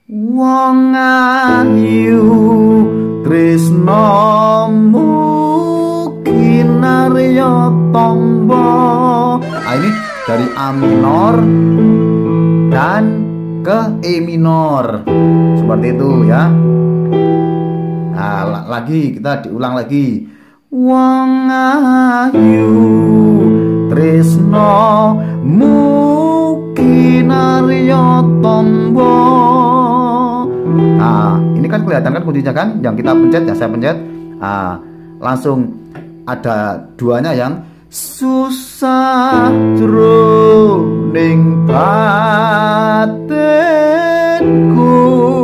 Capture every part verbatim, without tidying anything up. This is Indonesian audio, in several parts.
Wong ayu tresno mugi narya tombo. Ah, ini dari A minor dan ke E minor. Seperti itu ya. Nah, lagi kita diulang lagi. Wong ayu tresno mugi narya tombo. Nah, ini kan kelihatan kan kuncinya kan, yang kita pencet ya, saya pencet. Nah, langsung ada duanya yang susah jroning batinku.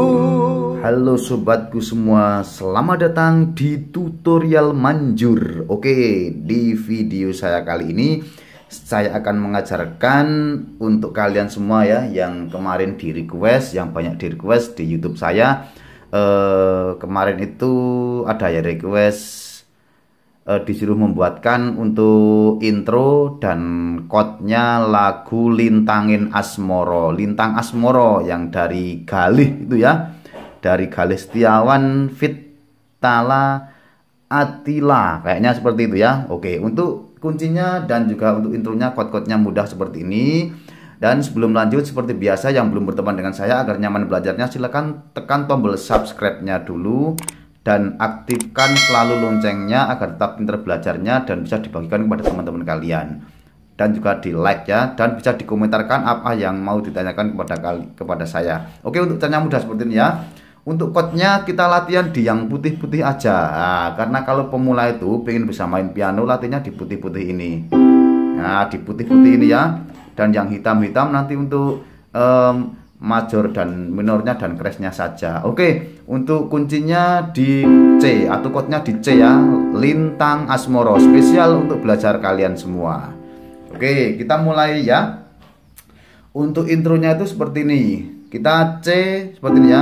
Halo sobatku semua, selamat datang di tutorial manjur. Oke, di video saya kali ini saya akan mengajarkan untuk kalian semua ya, yang kemarin di request, yang banyak di request di YouTube saya. eh, Kemarin itu ada ya request, eh, disuruh membuatkan untuk intro dan chordnya lagu Lintangin Asmoro, Lintang Asmoro yang dari Galih itu ya, dari Galih Setiawan Fit Tala Atila, kayaknya seperti itu ya. Oke, untuk kuncinya dan juga untuk intronya, chord-chordnya mudah seperti ini. Dan sebelum lanjut, seperti biasa, yang belum berteman dengan saya agar nyaman belajarnya, silahkan tekan tombol subscribe-nya dulu dan aktifkan selalu loncengnya agar tetap pintar belajarnya dan bisa dibagikan kepada teman-teman kalian. Dan juga di like ya, dan bisa dikomentarkan apa yang mau ditanyakan kepada kali kepada saya. Oke, untuk caranya mudah seperti ini ya. Untuk chordnya kita latihan di yang putih-putih aja. Nah, karena kalau pemula itu pengen bisa main piano, latihannya di putih-putih ini. Nah, di putih-putih ini ya. Dan yang hitam-hitam nanti untuk um, major dan minornya dan crash-nya saja. Oke, untuk kuncinya di C atau chordnya di C ya. Lintang Asmoro, spesial untuk belajar kalian semua. Oke, kita mulai ya. Untuk intronya itu seperti ini. Kita C seperti ini ya.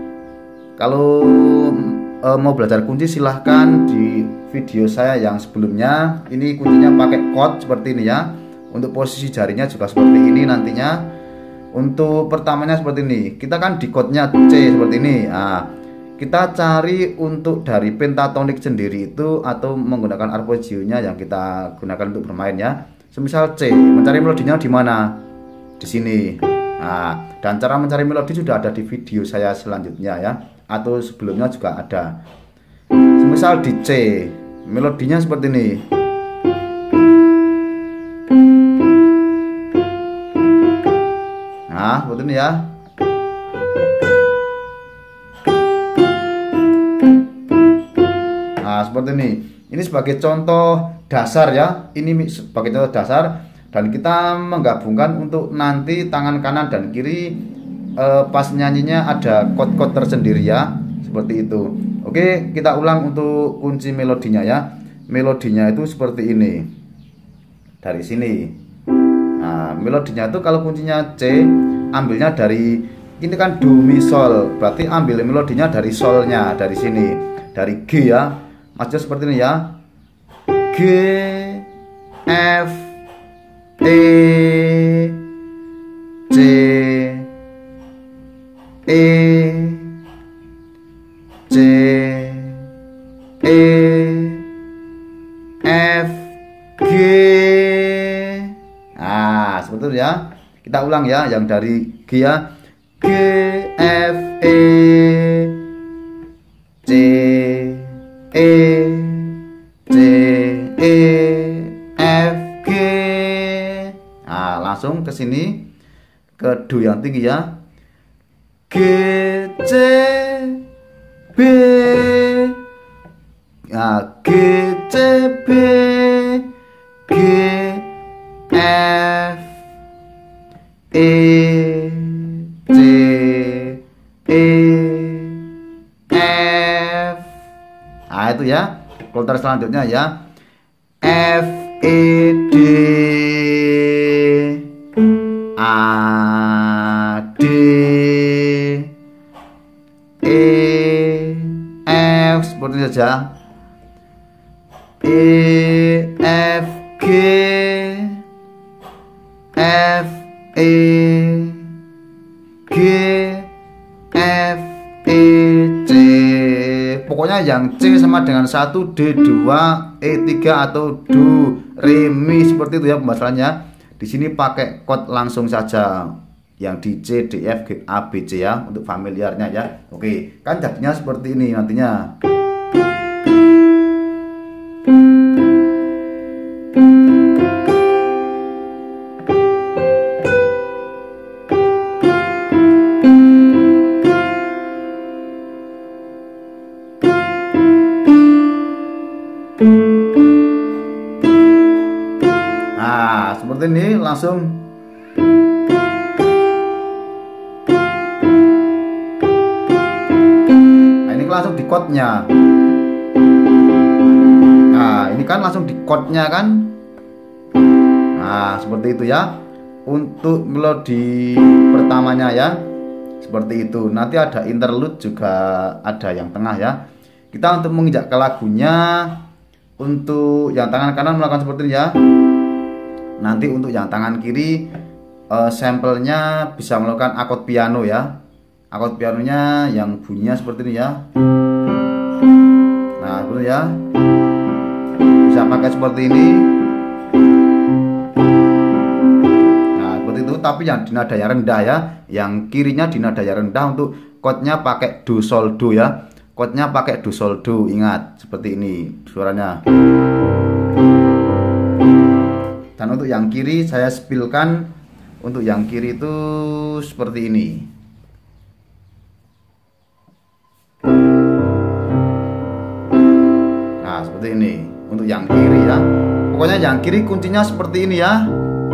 Kalau e, mau belajar kunci silahkan di video saya yang sebelumnya. Ini kuncinya pakai chord seperti ini ya. Untuk posisi jarinya juga seperti ini nantinya. Untuk pertamanya seperti ini. Kita kan di chordnya C seperti ini. Nah, kita cari untuk dari pentatonik sendiri itu atau menggunakan arpeggionya yang kita gunakan untuk bermain ya. Semisal C, mencari melodinya di mana? Di sini. Nah, dan cara mencari melodi sudah ada di video saya selanjutnya ya, atau sebelumnya juga ada. Misal di C, melodinya seperti ini. Nah, seperti ini ya. Nah, seperti ini. Ini sebagai contoh dasar ya. Ini sebagai contoh dasar. Dan kita menggabungkan untuk nanti tangan kanan dan kiri eh, pas nyanyinya ada chord-chord tersendiri ya, seperti itu. Oke, kita ulang untuk kunci melodinya ya. Melodinya itu seperti ini. Dari sini. Nah, melodinya itu kalau kuncinya C, ambilnya dari ini kan do mi sol. Berarti ambil melodinya dari solnya, dari sini. Dari G ya. Maksudnya seperti ini ya. G F E C E C E F G. Nah, seperti itu ya. Kita ulang ya, yang dari G ya. G F E C E C E F G. Nah, langsung ke sini ke do yang tinggi ya. G C B. Nah, G C B G F E C E F. Nah, itu ya. Chord selanjutnya ya. F E D A D E F, seperti itu saja. E F G F E G pokoknya yang C sama dengan satu, D dua, E tiga atau Do, Re, Mi, seperti itu ya pembahasannya. Di sini pakai chord langsung saja. Yang di C, D, F, G, A, B, C ya, untuk familiarnya ya. Oke, kan jadinya seperti ini nantinya. Nah, seperti ini langsung. Nah, ini langsung di chordnya. Nah, ini kan langsung di chordnya kan. Nah, seperti itu ya. Untuk melodi pertamanya ya, seperti itu. Nanti ada interlude juga, ada yang tengah ya. Kita untuk menginjak ke lagunya, untuk yang tangan kanan melakukan seperti ini ya. Nanti untuk yang tangan kiri uh, sampelnya bisa melakukan akord piano ya. Akord pianonya yang bunyinya seperti ini ya. Nah, seperti ya. Bisa pakai seperti ini. Nah, seperti itu, tapi yang di nada yang rendah ya. Yang kirinya di nada yang rendah, untuk chordnya pakai Do Sol Do ya. Chordnya pakai Do Sol Do, ingat seperti ini suaranya. Dan untuk yang kiri saya spilkan. Untuk yang kiri itu seperti ini. Nah, seperti ini untuk yang kiri ya. Pokoknya yang kiri kuncinya seperti ini ya.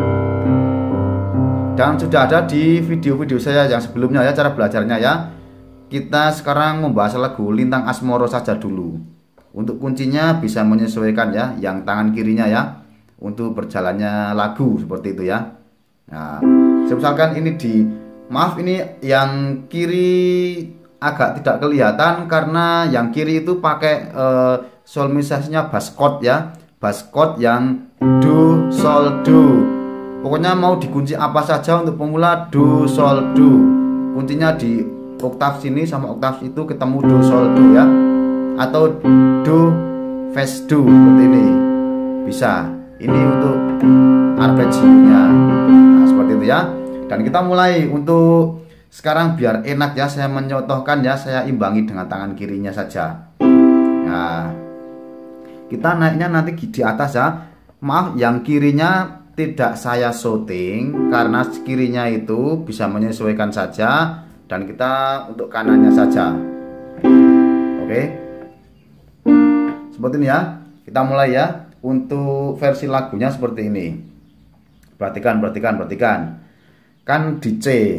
Dan sudah ada di video-video saya yang sebelumnya ya, cara belajarnya ya. Kita sekarang membahas lagu Lintang Asmoro saja dulu. Untuk kuncinya bisa menyesuaikan ya, yang tangan kirinya ya, untuk berjalannya lagu seperti itu ya. Nah, misalkan ini di, maaf ini yang kiri agak tidak kelihatan karena yang kiri itu pakai uh, solmisasinya bass chord ya, bass chord yang Do Sol Do. Pokoknya mau dikunci apa saja untuk pemula Do Sol Do. Kuncinya di oktav sini sama oktav itu ketemu Do Sol Do ya, atau Do Fes Do seperti ini bisa. Ini untuk arpeggionya. Nah, seperti itu ya. Dan kita mulai untuk sekarang biar enak ya, saya mencontohkan ya, saya imbangi dengan tangan kirinya saja. Nah, kita naiknya nanti di atas ya. Maaf, yang kirinya tidak saya shooting karena kirinya itu bisa menyesuaikan saja, dan kita untuk kanannya saja. Oke. Seperti ini ya. Kita mulai ya. Untuk versi lagunya seperti ini. Perhatikan, perhatikan, perhatikan. Kan di C.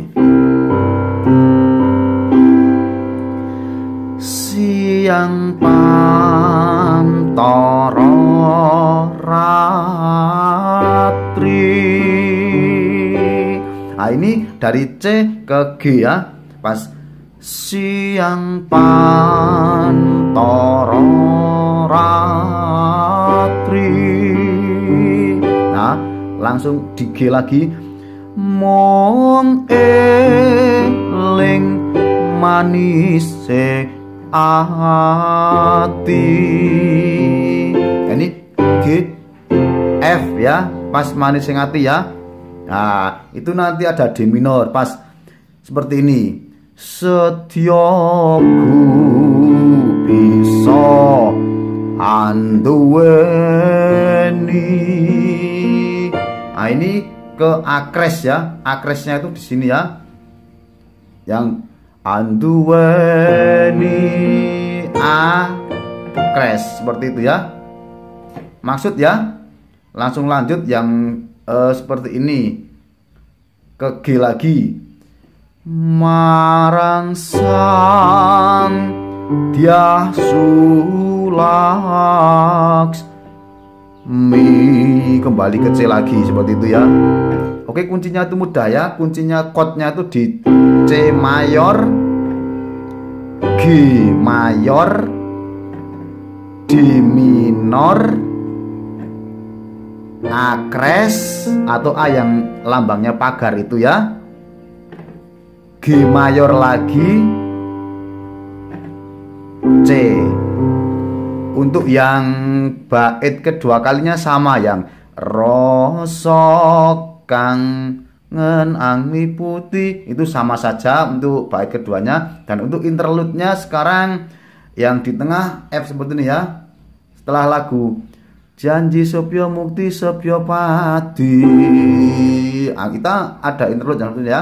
Siang pantoro ratri. Nah, ini dari C ke G ya. Pas siang pantoro ratri. Nah, langsung di G lagi. Mong eling manise ati. Ini G F ya, pas manise ati ya. Nah, itu nanti ada D minor pas seperti ini. Setyaku bisa anduweni. Nah, ini ke akres ya. Akresnya itu di sini ya. Yang anduweni akres seperti itu ya. Maksud ya. Langsung lanjut yang uh, seperti ini. Ke G lagi. Marang sang dia sulaks mi, kembali ke C lagi seperti itu ya. Oke, kuncinya itu mudah ya. Kuncinya chordnya itu di C mayor, G mayor, D minor, akres atau A yang lambangnya pagar itu ya, G mayor lagi, C. Untuk yang bait kedua kalinya sama, yang rosok kang ngenangi putih, itu sama saja untuk bait keduanya. Dan untuk interlude-nya sekarang yang di tengah F seperti ini ya. Setelah lagu janji Sopyo Mukti Sopyo Pati, nah, kita ada interlude yang itu ya.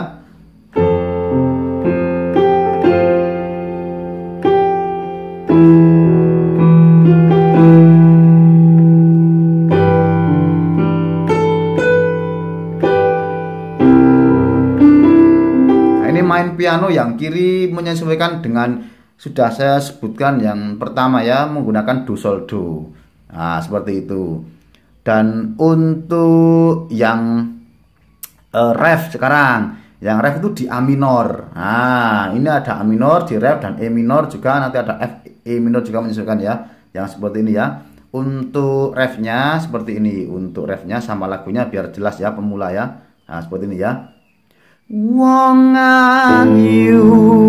Main piano yang kiri menyesuaikan dengan sudah saya sebutkan yang pertama ya, menggunakan do sol do. Nah, seperti itu. Dan untuk yang uh, ref sekarang, yang ref itu di A minor. Nah, ini ada A minor di ref dan E minor juga, nanti ada F E minor juga menyesuaikan ya. Yang seperti ini ya. Untuk refnya seperti ini. Untuk refnya sama lagunya biar jelas ya pemula ya. Nah, seperti ini ya. Wong ayu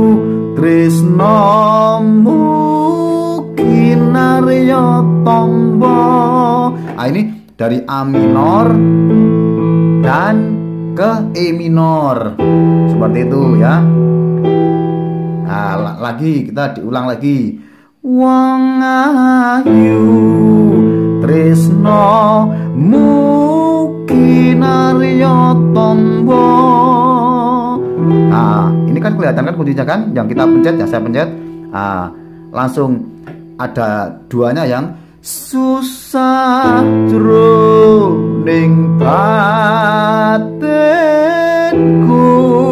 tresno mugi narya tombo. Ah, ini dari A minor dan ke E minor. Seperti itu ya. Nah, lagi kita diulang lagi. Wong ayu tresno mugi narya tombo. Nah, ini kan kelihatan kan kuncinya kan, yang kita pencet, yang saya pencet. Nah, langsung ada duanya yang susah jroning batinku.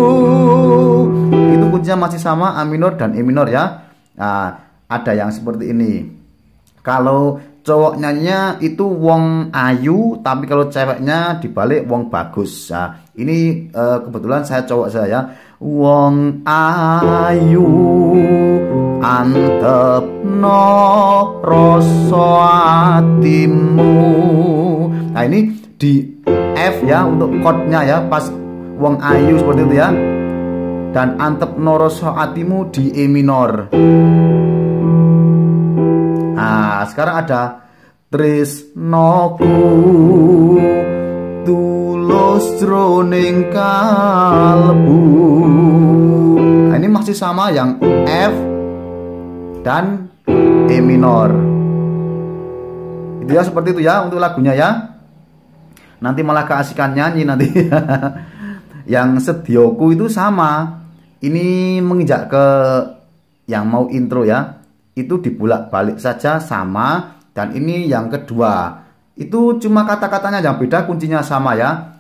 Itu kuncinya masih sama, A minor dan E minor ya. Nah, ada yang seperti ini. Kalau cowok nyanyinya itu wong ayu, tapi kalau ceweknya dibalik wong bagus. Nah, ini uh, kebetulan saya cowok saya. Wong ayu antepno rasa atimu. Nah, ini di F ya untuk chordnya ya, pas wong ayu seperti itu ya. Dan antepno rasa atimu di E minor. Nah, sekarang ada tresnoku tulus jroning kalbu. Nah, ini masih sama yang F dan E minor. Itu ya, seperti itu ya untuk lagunya ya. Nanti malah keasikan nyanyi nanti. Yang Sedioku itu sama. Ini menginjak ke yang mau intro ya. Itu dibulak-balik saja sama. Dan ini yang kedua. Itu cuma kata-katanya yang beda, kuncinya sama ya.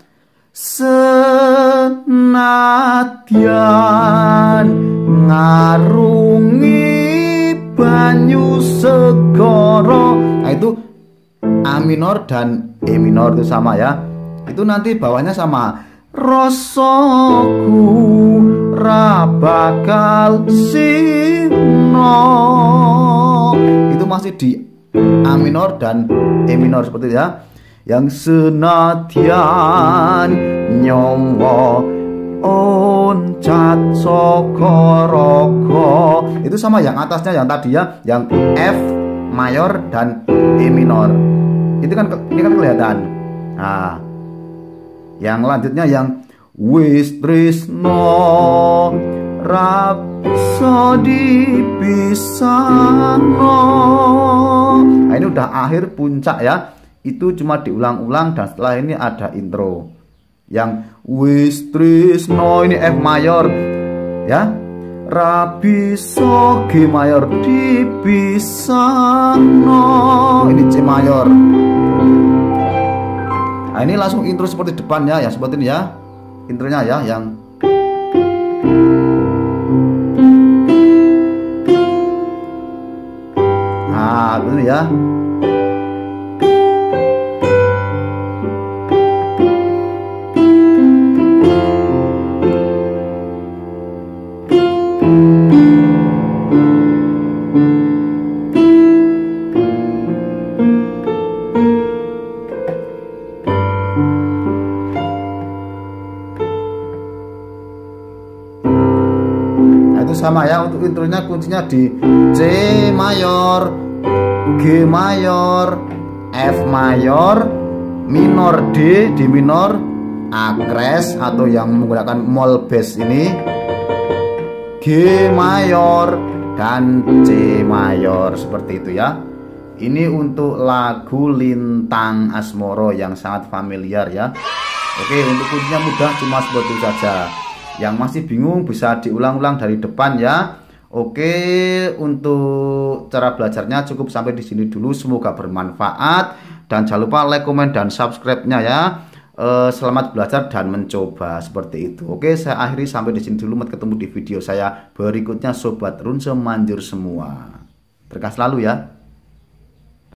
Senadyan ngarungi banyu segara. Nah, itu A minor dan E minor itu sama ya. Itu nanti bawahnya sama. Rasaku ra bakal sirna. Itu masih di A minor dan E minor seperti itu ya. Yang senadyan nyawa oncat saka raga. Itu sama yang atasnya yang tadi ya, yang F mayor dan E minor. Itu kan ini kan kelihatan. Nah, yang lanjutnya yang wis tresno rapsodi pisano. Nah, ini udah akhir puncak ya. Itu cuma diulang-ulang dan setelah ini ada intro. Yang wis tresno ini F mayor ya. Rabiso G mayor dipisano. Ini C mayor. Nah, ini langsung intro seperti depan ya, ya seperti ini ya. Intronya ya yang nah, begini ya. sama ya. Untuk intronya kuncinya di C mayor, G mayor, F mayor, minor D, D minor, A crash atau yang menggunakan mol bass ini, G mayor dan C mayor, seperti itu ya. Ini untuk lagu Lintang Asmoro yang sangat familiar ya. Oke, untuk kuncinya mudah, cuma seperti itu saja. Yang masih bingung bisa diulang-ulang dari depan ya. Oke, untuk cara belajarnya cukup sampai di sini dulu. Semoga bermanfaat dan jangan lupa like, komen, dan subscribe-nya ya. E, selamat belajar dan mencoba, seperti itu. Oke, saya akhiri sampai di sini dulu. Sampai ketemu di video saya berikutnya, Sobat Run semanjur semua. Berkah selalu ya.